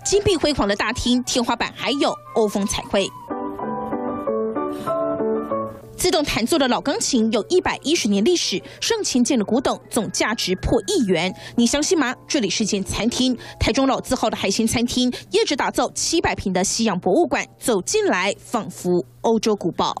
金碧辉煌的大厅，天花板还有欧风彩绘。 自动弹奏的老钢琴有110年历史，上千件的古董，总价值破1亿元。你相信吗？这里是间餐厅，台中老字号的海鲜餐厅，业者打造700平的西洋博物馆，走进来仿佛欧洲古堡。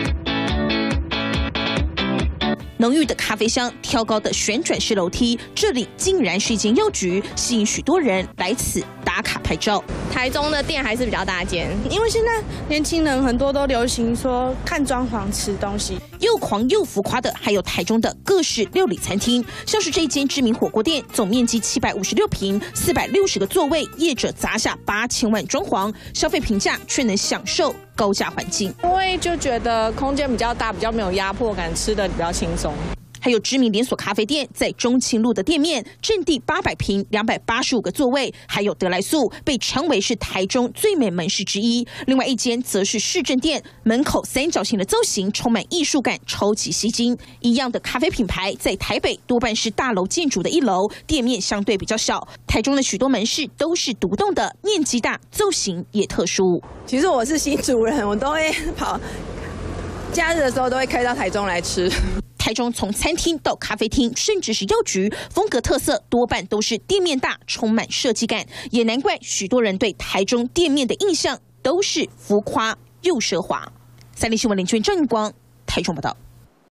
浓郁的咖啡香，挑高的旋转式楼梯，这里竟然是一间药局，吸引许多人来此打卡拍照。 台中的店还是比较大间， 因为现在年轻人很多都流行说看装潢吃东西。 又狂又浮夸的还有台中的各式料理餐厅，像是这一间知名火锅店，总面积756平，460个座位，业者砸下8000万装潢，消费平价却能享受 高价环境， 因为就觉得空间比较大，比较没有压迫感，吃的比较轻松。 还有知名连锁咖啡店在中清路的店面，占地800平，285个座位，还有得来素被称为是台中最美门市之一。另外一间则是市政店，门口三角形的造型充满艺术感，超级吸睛。一样的咖啡品牌在台北多半是大楼建筑的1楼，店面相对比较小。台中的许多门市都是独栋的，面积大，造型也特殊。 其实我是新竹人，我都会跑，假日的时候都会开到台中来吃。 台中从餐厅到咖啡厅，甚至是药局，风格特色多半都是店面大，充满设计感。也难怪许多人对台中店面的印象都是浮夸又奢华。3立新闻林俊郑光台中报道。